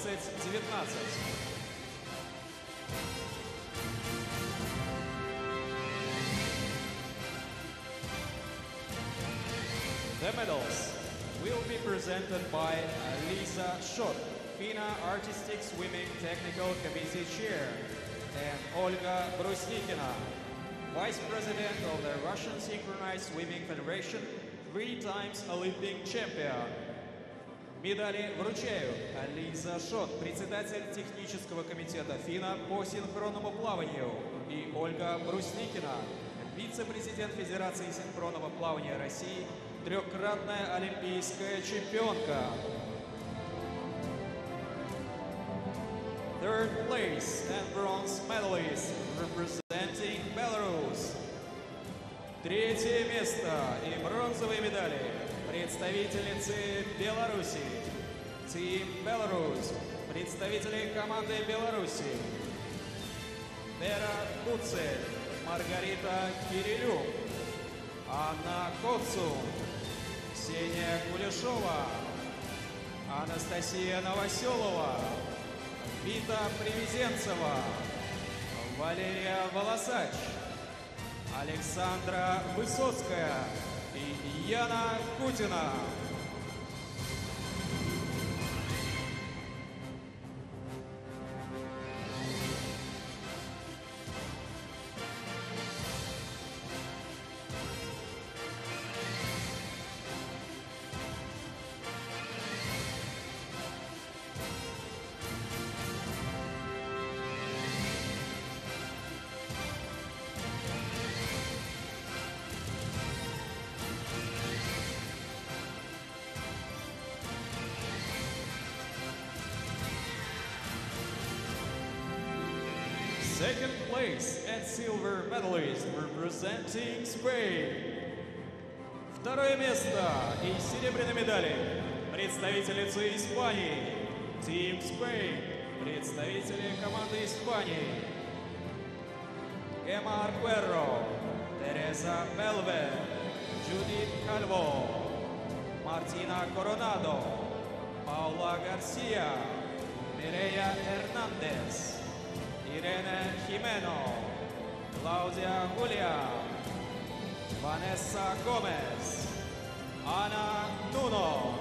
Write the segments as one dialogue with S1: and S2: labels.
S1: 2019. The medals will be presented by Lisa Shot, FINA Artistic Swimming Technical Committee Chair, and Olga Brusnikina, Vice President of the Russian Synchronized Swimming Federation, 3 times Olympic champion. Медали вручают Лиза Шот, председатель технического комитета ФИНА по синхронному плаванию, и Ольга Брусникина, вице-президент Федерации синхронного плавания России, 3-кратная олимпийская чемпионка. Third place and bronze medalist representing Belarus. 3-е место и бронзовые медали представительницы Беларуси. Team Belarus. Представители команды Беларуси. Вера Куцель, Маргарита Кирилюк, Анна Коцу, Ксения Кулешова, Анастасия Новоселова, Вита Привезенцева, Валерия Волосач, Александра Высоцкая и Яна Кутина. Second place and silver medalist representing Spain. 2-е место и серебряные медали представительницы Испании. Team Spain. Представители команды Испании. Emma Arquero, Teresa Belver, Judith Calvo, Martina Coronado, Paula Garcia, Mireia Hernández, Irene Jimeno, Claudia Julia, Vanessa Gomez, Ana Nuno.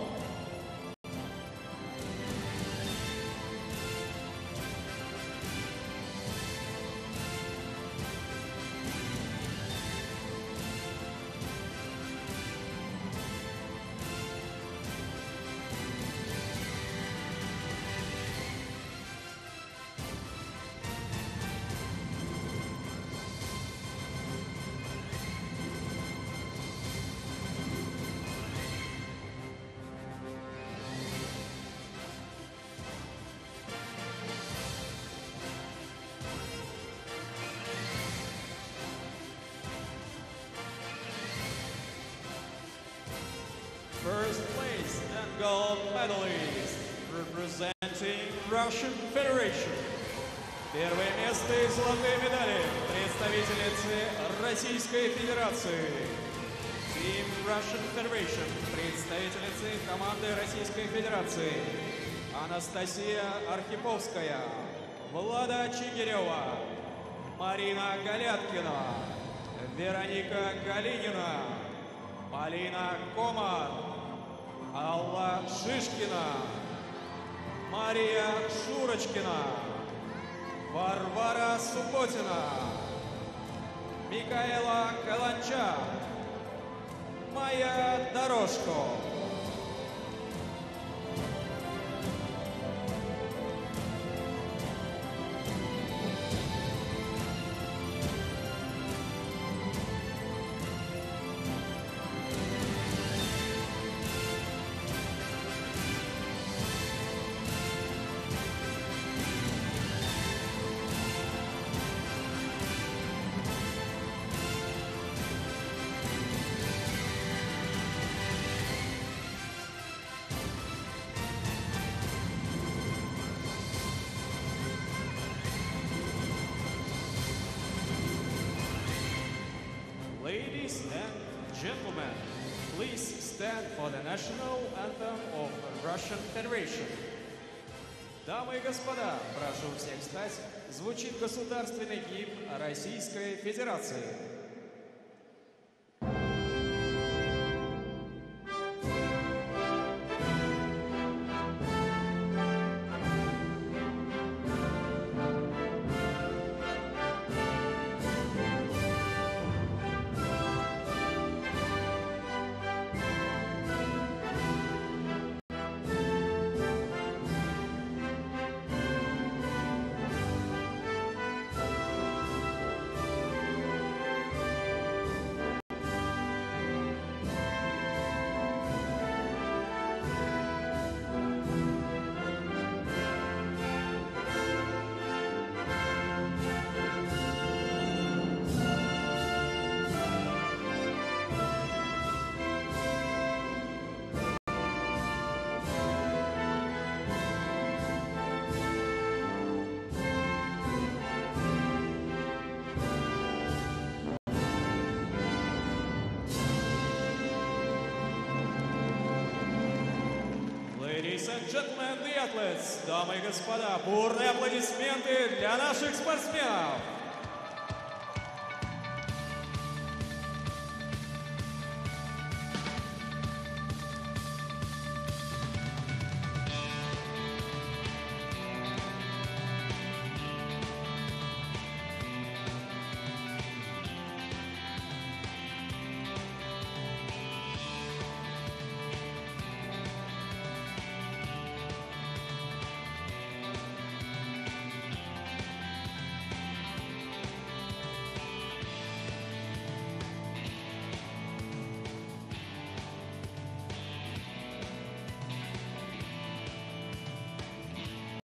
S1: First place and gold medalist representing Russian Federation. Первое место и золотые медали представительницы Российской Федерации. Team Russian Federation. Представительницы команды Российской Федерации. Анастасия Архиповская, Влада Чигирева, Марина Галяткина, Вероника Галинина, Полина Комар, Алла Шишкина, Мария Шурочкина, Варвара Субботина, Микаэла Каланча, Майя Дорожко. Ladies and gentlemen, please stand for the national anthem of the Russian Federation. Дамы и господа, прошу всех встать. Звучит государственный гимн Российской Федерации. Ladies and gentlemen, the athletes, дамы и господа, бурные аплодисменты для наших спортсменов!